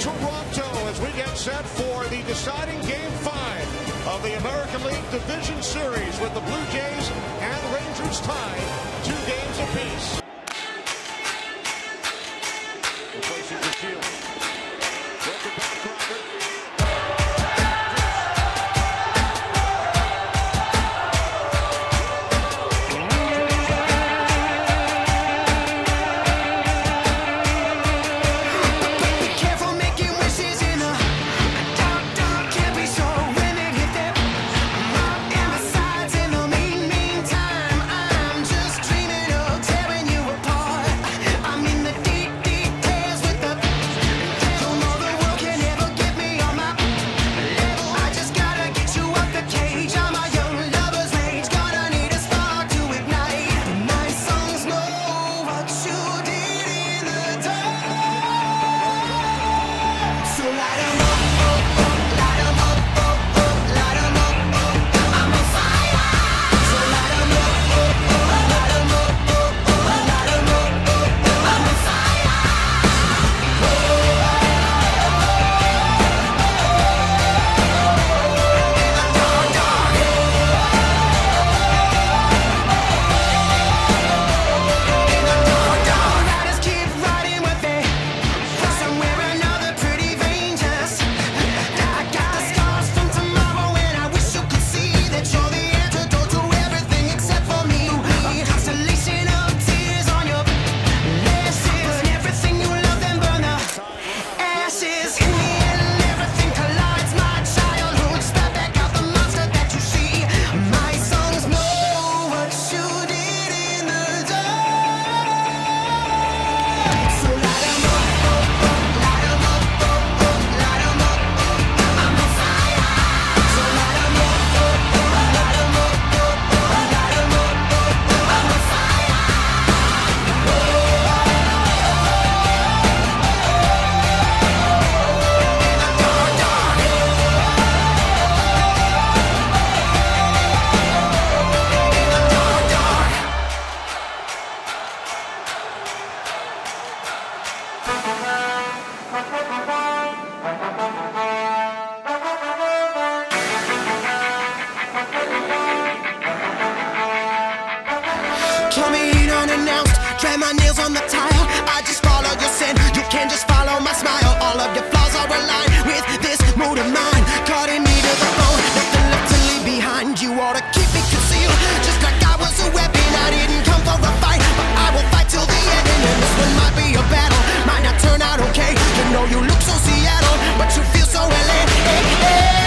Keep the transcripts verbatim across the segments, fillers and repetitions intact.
Toronto as we get set for the deciding Game five of the American League Division Series with the Blue Jays and Rangers tied two games apiece. Replacing the field. Broken back, Robert. Drag my nails on the tile. I just follow your sin. You can just follow my smile. All of your flaws are aligned with this mood of mine. Cutting me to the bone, nothing left to leave behind. You ought to keep me concealed, just like I was a weapon. I didn't come for a fight, but I will fight till the end. And this one might be a battle, might not turn out okay. You know you look so Seattle, but you feel so L A. Hey, hey.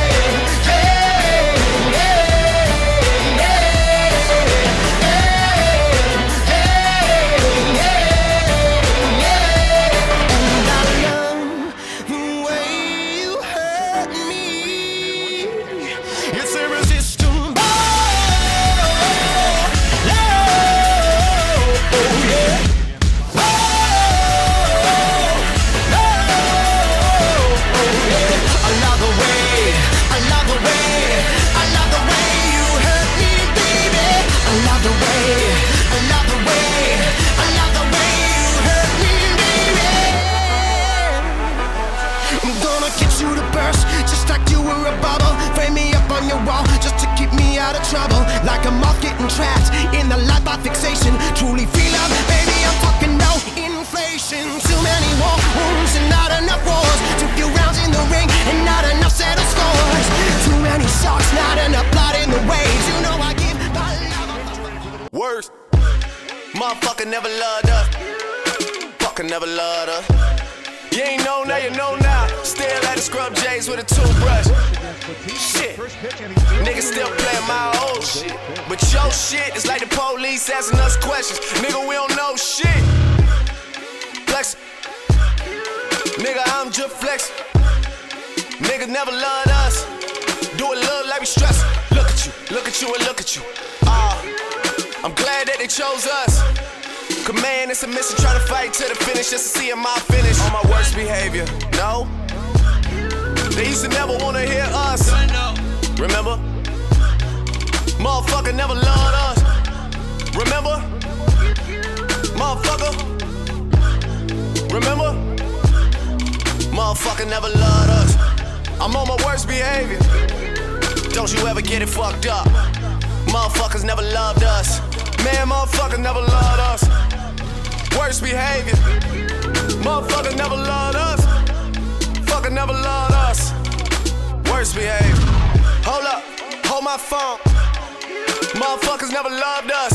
Trouble, like a moth getting trapped in the light by fixation. Truly feel love, baby, I'm talking no inflation. Too many war wounds and not enough wars. Too few rounds in the ring and not enough settled scores. Too many sharks, not enough blood in the waves. You know I give my love. Worst, motherfucker never loved her. Fucker never loved her. You ain't know now, you know now. Still at the scrub J's with a toothbrush. Shit, niggas still playing my old shit. But your shit is like the police asking us questions. Nigga, we don't know shit. Flex. Nigga, I'm just flex. Niggas never loved us. Do it love like we stress. Look at you, look at you, and look at you. Ah, uh, I'm glad that they chose us. Command and submission, trying to fight to the finish just to see my finish. On my worst behavior, no. They used to never wanna hear us. Remember? Motherfucker never loved us. Remember? Motherfucker. Remember? Motherfucker never loved us. I'm on my worst behavior. Don't you ever get it fucked up. Motherfuckers never loved us. Man, motherfuckers never loved us. Worst behavior. Motherfuckers never loved us. Fucker never loved us. Worst behavior. Hold up, hold my phone. Motherfuckers never loved us.